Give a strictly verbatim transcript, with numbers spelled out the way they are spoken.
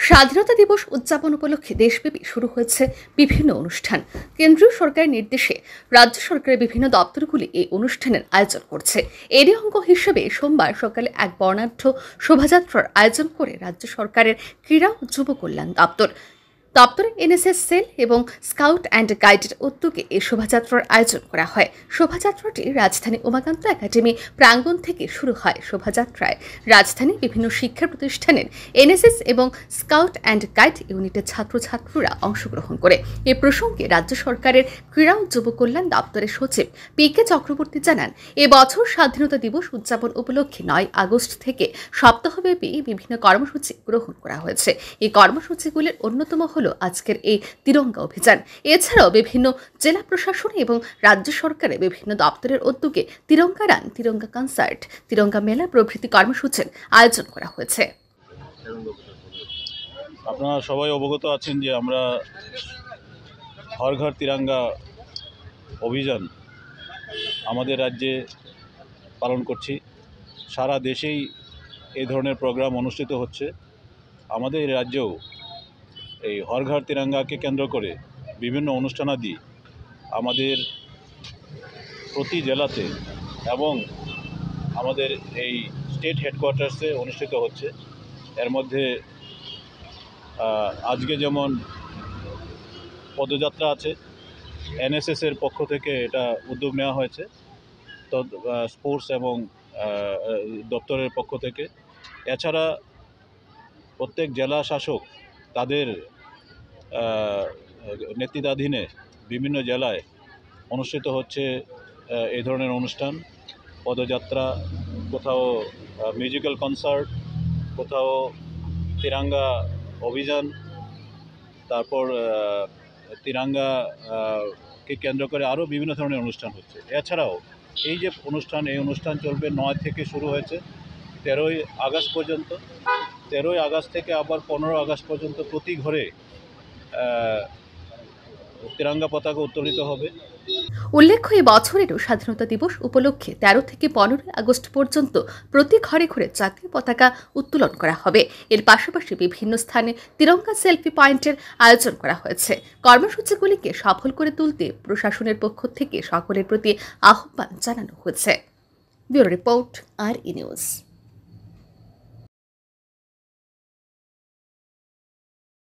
স্বাধীনতা দিবস উদযাপন উপলক্ষে দেশব্যাপী শুরু হয়েছে বিভিন্ন অনুষ্ঠান। কেন্দ্রীয় সরকারের নির্দেশে রাজ্য সরকারের বিভিন্ন দপ্তরগুলি এই অনুষ্ঠানের আয়োজন করছে। এরই অঙ্গ হিসেবে সোমবার সকালে এক বর্ণাঢ্য শোভাযাত্রার আয়োজন করে রাজ্য সরকারের ক্রীড়া ও যুব কল্যাণ দপ্তর দপ্তরের এনএসএস সেল এবং স্কাউট অ্যান্ড গাইডের উদ্যোগে এই শোভাযাত্রার আয়োজন করা হয়। শোভাযাত্রাটি রাজধানী উমাকান্ত একাডেমি প্রাঙ্গণ থেকে শুরু হয়। শোভাযাত্রায় রাজধানীর বিভিন্ন শিক্ষা প্রতিষ্ঠানের এনএসএস এবং স্কাউট অ্যান্ড গাইড ইউনিটের ছাত্রছাত্রীরা অংশগ্রহণ করে। এ প্রসঙ্গে রাজ্য সরকারের ক্রীড়া ও যুব কল্যাণ দপ্তরের সচিব পি কে চক্রবর্তী জানান, এবছর স্বাধীনতা দিবস উদযাপন উপলক্ষে নয় আগস্ট থেকে সপ্তাহব্যাপী বিভিন্ন কর্মসূচি গ্রহণ করা হয়েছে। এই কর্মসূচিগুলির অন্যতম হল আজকের এই তিরঙ্গা অভিযান। এছাড়াও বিভিন্ন জেলা প্রশাসন এবং রাজ্য সরকারের বিভিন্ন দপ্তরের উদ্যোগে তিরঙ্গা রান, তিরঙ্গা কনসার্ট, তিরঙ্গা মেলা প্রভৃতি কর্মসূচির আয়োজন করা হয়েছে। আপনারা সবাই অবগত আছেন যে আমরা হর ঘর তিরঙ্গা অভিযান আমাদের রাজ্যে পালন করছি। সারা দেশেই এই ধরনের প্রোগ্রাম অনুষ্ঠিত হচ্ছে। আমাদের রাজ্যেও এই হর ঘর তিরঙ্গাকে কেন্দ্র করে বিভিন্ন অনুষ্ঠানাদি আমাদের প্রতি জেলাতে এবং আমাদের এই স্টেট হেডকোয়ার্টার্সে অনুষ্ঠিত হচ্ছে। এর মধ্যে আজকে যেমন পদযাত্রা আছে, এনএসএসের পক্ষ থেকে এটা উদ্যোগ নেওয়া হয়েছে, তো স্পোর্টস এবং দপ্তরের পক্ষ থেকে। এছাড়া প্রত্যেক জেলা শাসক তাদের নেতৃত্বাধীনে বিভিন্ন জেলায় অনুষ্ঠিত হচ্ছে এই ধরনের অনুষ্ঠান। পদযাত্রা, কোথাও মিউজিক্যাল কনসার্ট, কোথাও তিরঙ্গা অভিযান, তারপর তিরঙ্গাকে কেন্দ্র করে আরও বিভিন্ন ধরনের অনুষ্ঠান হচ্ছে। এছাড়াও এই যে অনুষ্ঠান, এই অনুষ্ঠান চলবে নয় থেকে শুরু হয়েছে তেরোই আগস্ট পর্যন্ত। তেরোই আগস্ট থেকে আবার পনেরো আগস্ট পর্যন্ত প্রতি ঘরে তিরঙ্গা পতাকা উত্তোলিত হবে। উল্লেখ্য, এই বছরেরও স্বাধীনতা দিবস উপলক্ষে তেরো থেকে পনেরোই আগস্ট পর্যন্ত প্রতি ঘরে ঘরে জাতীয় পতাকা উত্তোলন করা হবে। এর পাশাপাশি বিভিন্ন স্থানে তিরঙ্গা সেলফি পয়েন্টের আয়োজন করা হয়েছে। কর্মসূচিগুলিকে সফল করে তুলতে প্রশাসনের পক্ষ থেকে সকলের প্রতি আহ্বান জানানো হয়েছে। ব্যুরো রিপোর্ট, আর ই নিউজ।